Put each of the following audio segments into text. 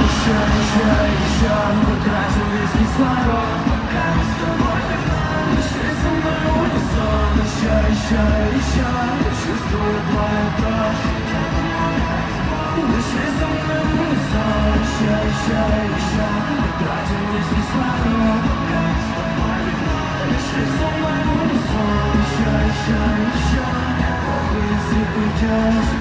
еще потратил весь кислород, пока мы с тобой дыши со мной в унисон. Еще я чувствую твою дрожь. Дыши со мной в унисон. Еще потратил весь кислород, пока мы с тобой дыши со мной в унисон. Еще похуй, если уйдешь.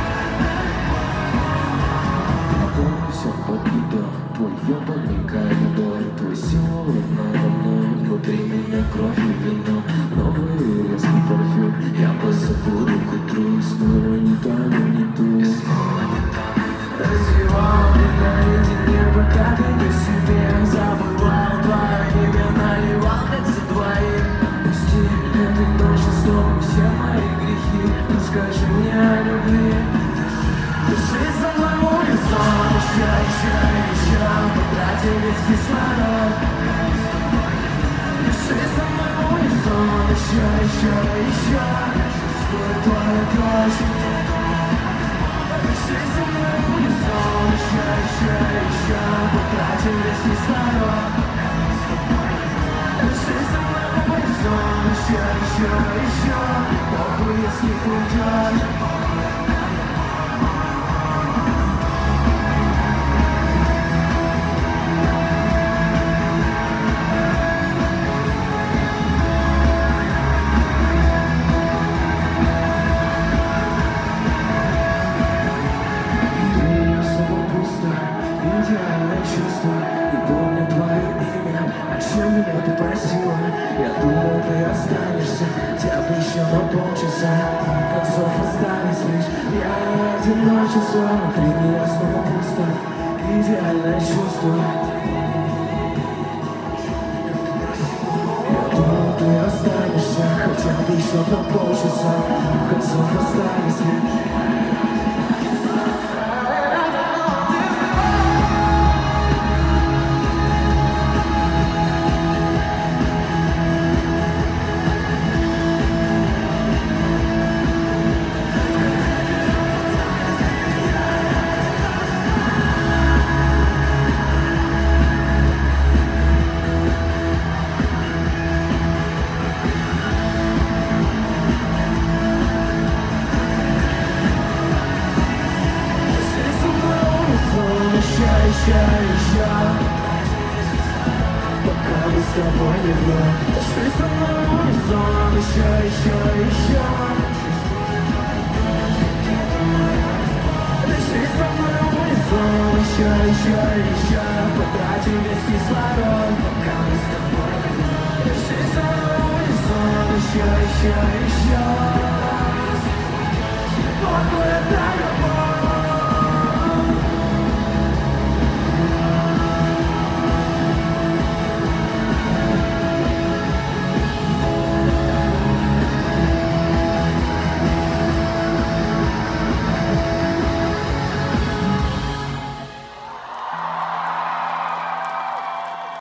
Все побито, твой ёбаный коридор, твой силуэт надо мной, внутри меня кровь и вино, новый резкий парфюм, я позабуду к утру, и снова не там и не тут. Развивал меня наедине, пока ты не в себе, забывал твое имя, наливал как за двоих. Пусти этой ночью снова все мои грехи, расскажи мне о любви. Дыши со мной в унисон. Еще потратил весь кислород. Дыши со мной в унисон. Еще чувствую твою дрожь. Дыши со мной в унисон. Еще потратил весь кислород. Дыши со мной в унисон. Еще похуй, если уйдешь. Идеальное чувство, не помню твое имя, о чем меня ты просила. Я думал, ты останешься, хотя бы еще на полчаса. Концов остались лишь я и одиночество. Внутри меня снова пусто, идеальное чувство. Я думал, ты останешься, хотя бы еще на полчаса. Концов остались лишь еще, пока мы с тобой не вновь. Дыши со мной в унисон. Еще дыши со мной в унисон. Еще потратил весь кислород, пока мы с тобой не вновь. Дыши со мной в унисон. Еще